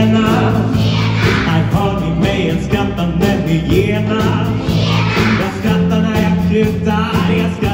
hyena. Här har ni mig en skrattande hyena. Jag skrattar när jag kutar, jag skrattar